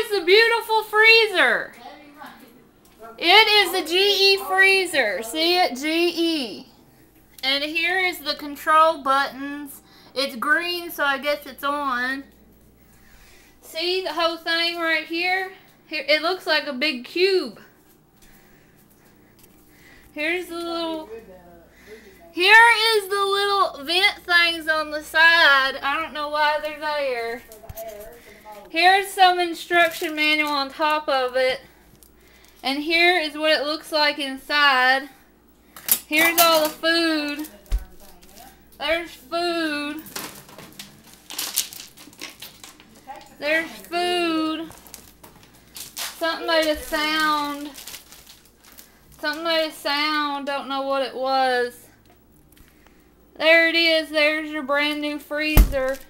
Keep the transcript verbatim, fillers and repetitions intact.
here's the beautiful freezer. It is the G E freezer. See it? G E. And here is the control buttons. It's green, so I guess it's on. See the whole thing right here? Here, it looks like a big cube. Here's the little... Here is the little vent things on the side. I don't know why they're there. Here's some instruction manual on top of it. And here is what it looks like inside. Here's all the food. There's food. There's food. Something made a sound. Something made a sound. Don't know what it was. There it is. There's your brand new freezer.